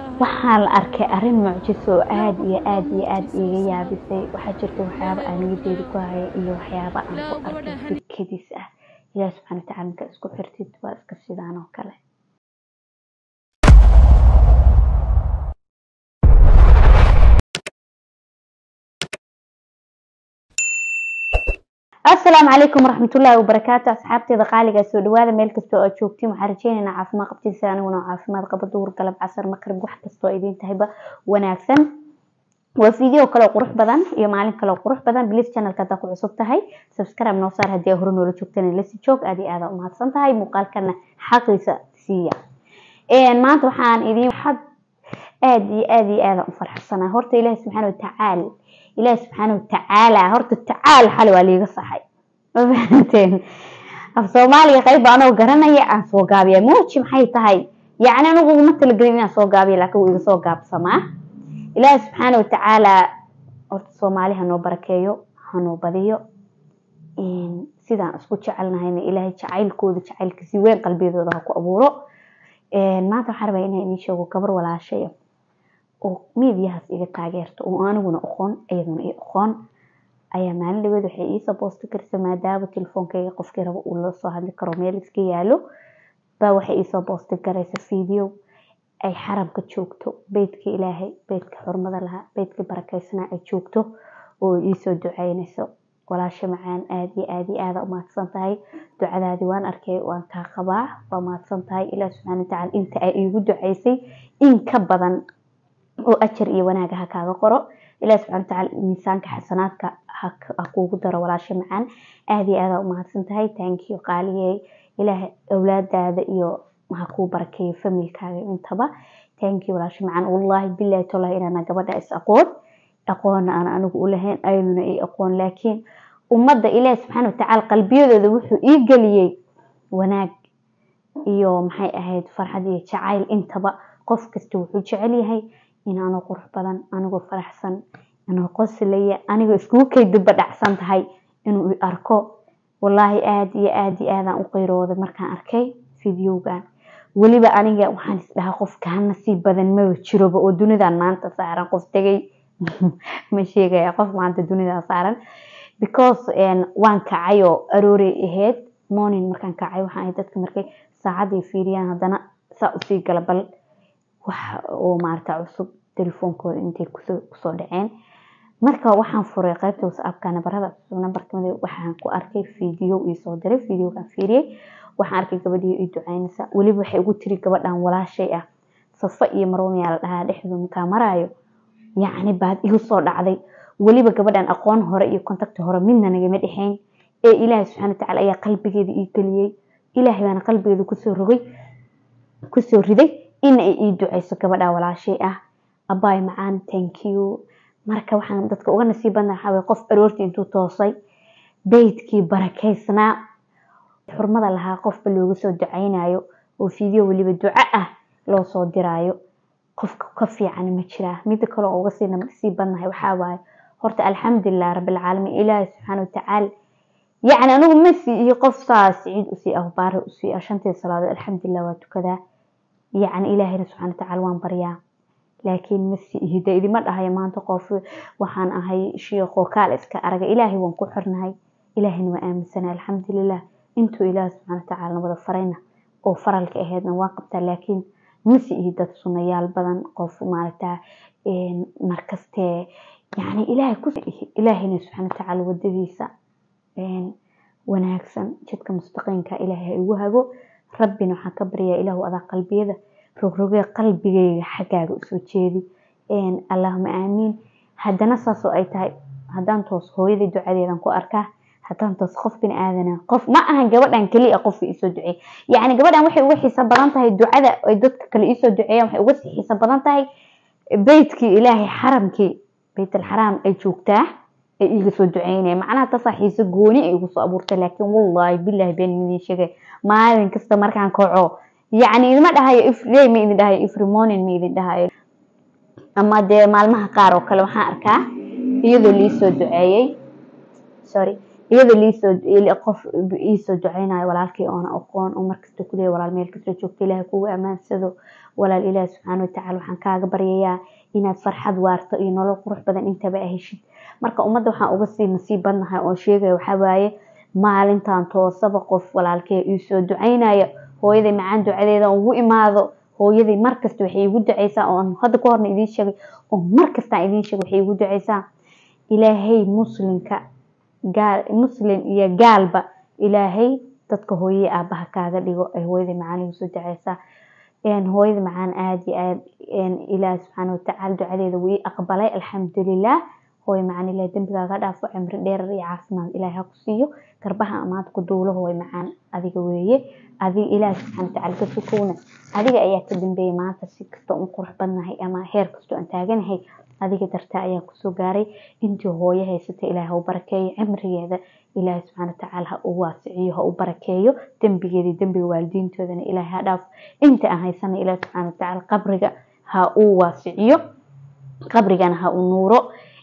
waxaan la arkay arrin mucjiso aad iyo aad iyo aad iga yaabisay. waxaa jirta waxyaabo aan niyadeeda ku hayay iyo waxyaabo aan ku arkay fikirkiis ah. ilaahay subxaanahu wa tacaala marka isku xirtid waa iska sidaan oo kale. السلام عليكم ورحمة الله وبركاته. أصحابتي ذقالي سو دوادا ميل كستو أجوبتي محارجين أنا عافما قبتي سانة ونا عافما قبل دور قلب عصر مقرب واحد كستو إيدين تهيبا وناكسن وفيديو كلو قروح بدن يا معلم كلو قروح بدن بليس channel كدا كو عصب تهي سبسكرايب نوصار هدي أهرون ولا شوكتين لسي شوك أدي آذا أمهات سنتهاي مقال كنا حقيسة سيا ما أنتو حان إيدين حد آدي آذا أفرح السنة هورت إلهي سبحانه وتعالى إلهي سبحانه وتعالى هورت التعال حلو عليه صحي فهمتين af Soomaaliya qayb aan oo garanaya aan soo gaabiya moochi maxay tahay yaani anigu ma talgalin inaan soo gaabiyo laakiin uu iga soo gaabsamaa Ilaahay subhanahu wa ta'ala horta Soomaaliya hanoo barakeeyo hanoo badiyo sidaan isku jecelnahayna Ilaahay jacaylkooda jacaylkiisa weyn qalbigooda ha ku abuuro maanta waxaan rabaa inaan idin sheego gabar walaashay oo miidiyahaas iga taageerto oo aniguna aqoon ayaduna i aqoon ayaa maalin dhaweed waxay ii soo post kartay maadaama telefonkayga qofkii rabo uu la soo hadli karo meel iska yaalo baa waxay ii soo post garaysa video ay xarabka joogto beedka Ilaahay beedka xurmada laha beedka barakaysna ay joogto oo ii soo ducaynayso walaasha macaan aad u mahadsan tahay ducadaadi waan arkay waan ka qabaa waa mahadsan tahay Ilaahay subhanahu wa ta'ala inta ay iigu ducaysay in ka badan oo ajar iyo wanaag ha kaaga qoro Ilaahay subhanahu wa ta'ala miisaanka xasanaadka akuugu daro walaasha macaan aad u mahadsan tahay thank you qaaliyay Ilaahay awlaadaada iyo waxa ku barakeeyo familkaaga intaba thank you walaasha macaan wallahi billahi taala inana gabadha is aqoon aan anigu u lahayn ayaduna ay aqoon laakiin ummadda Ilaahay subhanahu wa ta'ala qalbiyadooda wuxuu ii galiyay wanaag iyo maxay ahayd farxad iyo jacayl intaba qof kasta wuxuu jecel yahay inaanu qurux badan anigu faraxsan أنا قصلي أنا إسكو كيد بدعسان هاي إنه أركو والله آدي أنا أقيره هذا مركان أركي فيديو كان ولي بقى أنا جا وحنس لها قف كان نصيب بدن ما وتشرب ودوني ذا ما أنت صارن قف تجي ماشي جاي قف ما أنت دوني ذا صارن because إن وان كعيو أروري إهد مونين مركان كعيو حنيتك مركي ساعدي فيريان هذانا سأصي قلبل وما أرتع عصب تلفونكو أنتي كسو دعين marka waxaan furay qaybta WhatsApp-ka nabarada nambarkooda waxaan ku arkay video ii soo diray video-ga fiiriyay waxaan arkay gabadhii ii ducaynaysa waliba waxay ugu tiri gabadhan walaashay ah Safa iyo Marwamiya la dhahaa dhexdooda ka marayo yaani baad igu soo dhacday waliba gabadhan aqoon hore iyo contact hore midna naga ma dhixeen ee Ilaahay subhanahu wa ta'ala ayaa qalbigeeda ii galiyay Ilaahay baan qalbigeeda ku soo riday in ay ii ducayso gabadha walaashay ah abaay macaan thank you marka waxaan dadka uga nasiibanahay qof aroortii intuu toosay beedkii barakaysna xurmada lahaa qof loogu soo ducaynayo oo video waliba duca ah loo soo diraayo qofka ka fiican ma jira mid kale oo uga sii nasiibanahay waxa waaye horta alxamdulillah rabbil alamin Ilaahay subhanahu wa ta'ala يعني أنا ميسي يقف سعيد وسي أخبار وسي أشنتي صلاة الحمدلله وتكذا يعني إلهي سبحانه وتعالى وان بريا لكن ميسي هدا إذا ما لها ما تقف وحان هاي شيخ وكالس كأرجع إلهي وانكو حرنا هاي إلهي وآمن سنة الحمد لله أنتو إله سبحانه وتعالى وضفرينا أو فرلك أهدنا واقبتا لكن ميسي هدا تصنيال بدن قف مالتا مركزته يعني إلهي سبحانه وتعالى وديسا wanaagsan jidka mustaqimka Ilaahay ugu hago rabbina waxa ka bariya Ilaahu ada qalbiyada rogrogay qalbigayga xagaaga soo jeedi Allahumma aamin hadana saaso ay tahay hadan toos hooyadii ducadeedan ku arkaa hadan toos qof bin aadana qof ma ahan gabadhan kaliya qof isoo ducay yaani gabadhan waxay ugu xiisa badan tahay ducada ay dadka kale isoo duceeyaan waxay ugu xiisa badan tahay beedkii Ilaahay xaramkii beetul xaram ay joogtaa iga soo duceynay macnaha tasaxiisa gooni ay ugu soo abuurtay laakiin wallahi billahi been midii sheegay maalin kasta markaan kaco yaani idima dhahayo ifree ma idin dhahayo every morning ma idin dhahayo ama de maalmaha qaar oo kale waxaan arkaa iyadoo lii soo duceeyay iyada liisoo qof iisoo duceynayo walaalkii oona aqoon oo markasta ku leeyahay walaal meel kasta joogto ilaahay kugu amaansado walaal ilaahay subxaanahu watacaala waxaan kaaga baryayaa inaad farxad waarto iyo nolol qurux badan intaba heshid marka ummadda waxaan uga sii nasiib badnahay oo sheegaya waxaa waaye maalintan toosaba qof walaalkee iisoo duceynaya hooyaday macaan ducadeeda ugu imaado hooyaday markasta waxay igu duceysaa oo hadda ka horna idiin sheegay oo markasta idiin sheegay waxay igu duceysaa ilaahay muslim iyo gaalba ilaahay dadka hooyay aabaha kaaga dhigo ay hooyaday macaan igu soo duceysaa hooyada macaan aad iyo aad ilaahay subxaanahu watacaala ducadeeda wuu ii aqbalay alxamdulilah hooyo macaan ilaahay dembigaaga dhaafo cimri dheer iyo caafimaad ilaahay ha ku siiyo garbaha amaad ku duulo hooyo macaan adiga weeye adiga ilaahay subxaanahu watacaala ka sukowna adiga ayaa ka dambeeyay maanta si kasta un qurux badnahay ama heer kasta aan taaganahay adiga dartaa ayaa kusoo gaaray intii hooyo haysata ilaahay ha u barakeeyo cimrigeeda ilaahay subxaanahu watacaala ha u waasiciyo ha u barakeeyo dembigeeda dembiga waalidiintoodana ilaahay ha dhaafo inta aan haysana ilaahay subxaanahu watacaala qabriga ha u waasiciyo qabrigana ha u nuuro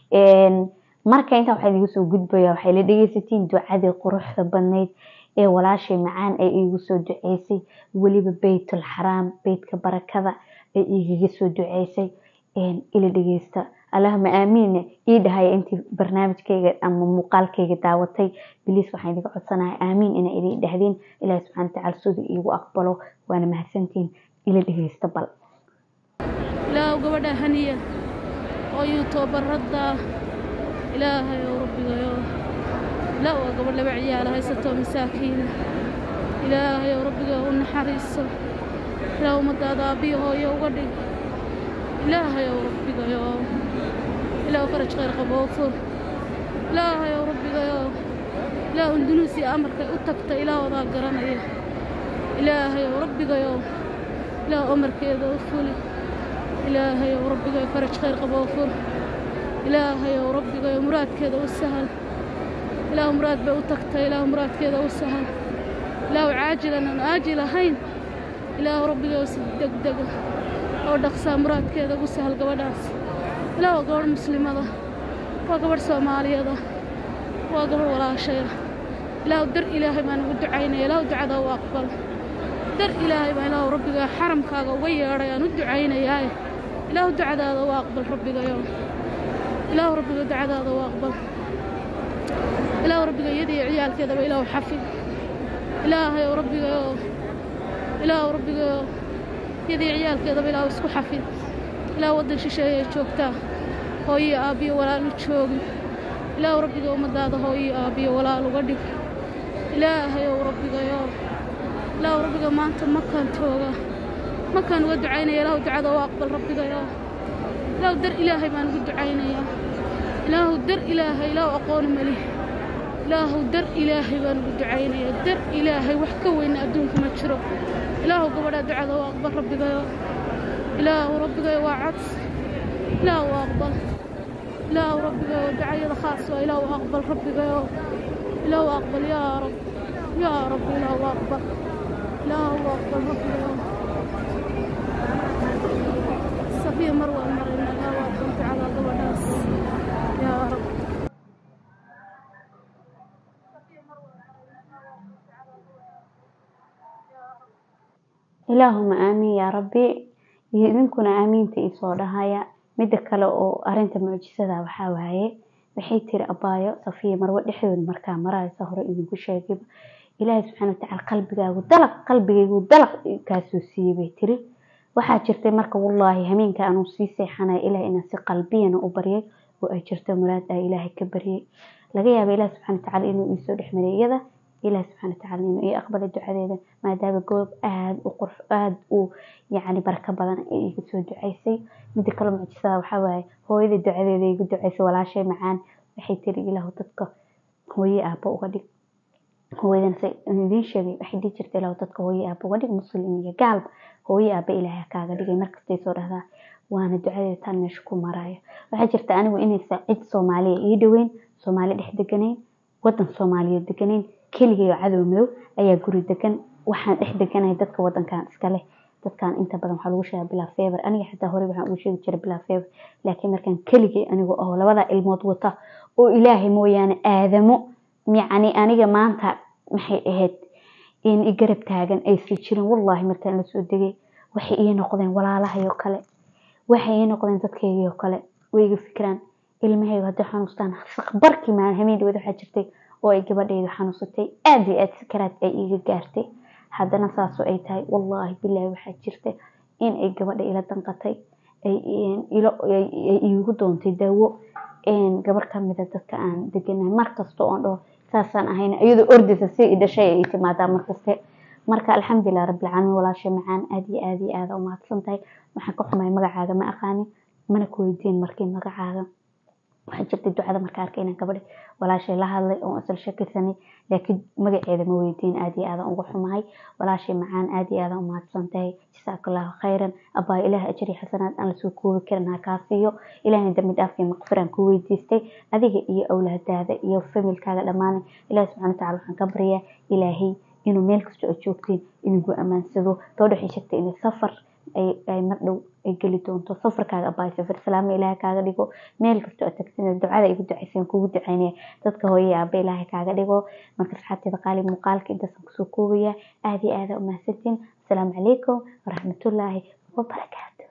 marka inta waxaa igu soo gudbaya waxay la dhageysatiin ducadii quruxda badnayd ee walaashay macaan ay igu soo duceysay waliba baytul xaraam beedka barakada ay iga soo duceysay ila dhageysta allahumma aamiin ii dhahay intii barnaamijkayga ama muuqaalkayga daawatay bilis waxaan idiga codsanahay aamiin inay idin dhahdeen ilaahay subxaanahu watacaala siduu iigu aqbalo waana mahadsantiin ila dhageysta bal ilaahu gabadha haniya oo yuutubarada ilaahay oo rabbigayo لا وقبل لبع عيالها يستو مساكين إلهي وربك ونحريص لا ومدادا بيه يوغدي إلهي وربك يا إله فرج خير قبوفر إلهي وربك يا لا اندونيسي أمرك أتكت إله وضع قرانية إلهي وربك يا لا أمرك يا ذوفولي إلهي وربك يا فرج خير قبوفر إلهي وربك يا مراد كذا والسهل إله مراد بأوتكت إله مراد كذا والسهل إله عاجلا آجلا هين إله ربي يوسدق دق أو دقسا مراد كذا والسهل قبداس إله قبر مسلم هذا وقبر سومالي هذا وقبر ولا شيء إله در إلهي ما نود عيني إله دعاء وأقبل در إلهي ما إله ربي حرم كذا ويا يا ند عيني يا إله دعاء وأقبل ربي يوم إله ربي دعاء وأقبل إله ربك يدي عيال كذا وإله حفظ إلهي وربك إله ربك يدي عيال كذا وإله اسكو حفظ إله ودن شيء شوكتا هوي أبي ولا نشوق إله ربك ومداد هوي أبي ولا لقدك إلهي وربك يا إله ربك ما أنت مكان توغا مكان ودعينا إله دعاء وأقبل ربك يا إله در إلهي ما نقول دعينا يا إله در إلهي إله أقول مليه إله در إلهي بانو دعينا يا در إلهي وحكوين أدونك ما تشرو إله قبل دعاء وأقبل ربك يا إله ربك يا وعدس إله وأقبل إله ربك يا دعاء خاص وإله وأقبل ربك يا إله وأقبل يا رب يا رب إله وأقبل إله وأقبل ربك يا صفية مروة مرينا إله وأقبل تعالى قبل ناس يا رب اللهم آمين يا ربي إذنكن آمين تيسو دهايا مدى كلا أو أرنت معجزة waxaa waaye waxay tiri abaayo Safiya Marwo dhexdeed markaa maraysa hore idinku sheegay Ilaahay subxaanahu wa ta'ala qalbigaagu dalaq kaasoo siibay tiri waxaa jirtay marka wallahi hameenka aanu sii seexanay Ilaahay inaan si qalbiyana u baryay oo ay jirto muraad ay Ilaahay ka baryay laga yaabo Ilaahay subxaanahu wa ta'ala inuu isoo dhexmariyada إله سبحانه وتعالى إنه يقبل الدعاء ما دام جواب آد يعني بركة بدن يقول دعاء مدة كلام معجزة وحواي هو إذا الدعاء يقول دعاء ولا شيء معان بحيث إله تذكر هو يأبى وغدي هو إذا ندين شيء بحيث يجرت له تذكر هو يأبى وغدي مسلم قلب هو يأبى إله كذا مركز تيسور هذا وأنا الدعاء تاني شكو مرايا وحجرت أنا وإني سعيد صومالي يدوين صومالي لحد جنين ودن صومالي دجنين كلية عدو مدو أي جوري دكان وحن إحدى كان يدك وطن كان إسكاله دكان أنت بدم حلوشة بلا فيبر أنا حتى هوري بحن وشي بتشرب بلا فيبر لكن مركان كلية أنا ولا وضع الموضوع وإلهي مو يعني آدمه يعني أنا maanta maxay ahayd in i garab taagan aysan jirin wallahi markaan la soo degay waxay ii noqdeen walaalahayo kale waxay ii noqdeen dadkaygiyo kale way iga fikiraan ilmahayga hadda xanuustaan barkii maan hameen wada waxa jirtay oo ay gabadhaydu xanuusatay aad iyo aad sakaraad ay iga gaartay haddana saasoo ay tahay wallahi billahi waxa jirtay in ay gabadha ila danqatay ay iigu doontay daawo gabar ka mid ah dadka aan deganahay markasta oo dhaho saasaan ahayna iyadoo ordaysa si i dhashay ay timaadaa markaste marka alxamdulilah rabbil caalamiin walaashay macaan aad iyo aad u mahadsan tahay waxaan ka xumahay magacaaga ma aqaanin mana ku weydiin markii magacaaga waxaa jirtay ducada markaa arkay inaan gabadhi walaashay la hadlay oo isla sheekaysanay laakiin magaceeda ma weydiin aad iyo aad ugu xumahay walaashay macaan aad iyo aad u mahadsan tahay jazakallahu khayran abaa ilaah ajri xasanaad aan la soo koobi karin ha kaa siiyo ilaahna dambi dhaaf iyo maqfiraan ku weydiistay adiga iyo awlaadaada iyo familkaaga dhammaan ilaah subxaanahu wa tacaala waxaan ka baryaa ilaahay inuu meel kasta oo joogtiin idinku amaansado gabadha waxay sheegtay inay safar ay mar dhow ay geli doonto safarkaaga abaa safar salaamo ilaahay kaaga dhigo meel kasta oo tagtid ducada igu ducaysan kugu ducaynaya dadka hooyada aaba ilaahay kaaga dhigo marka saxaabteeda qaali muuqaalka intaas ku soo koobaya aad iyo aad u mahadsantiin assalaamu calaykum waraxmatullaahi wabarakaatuh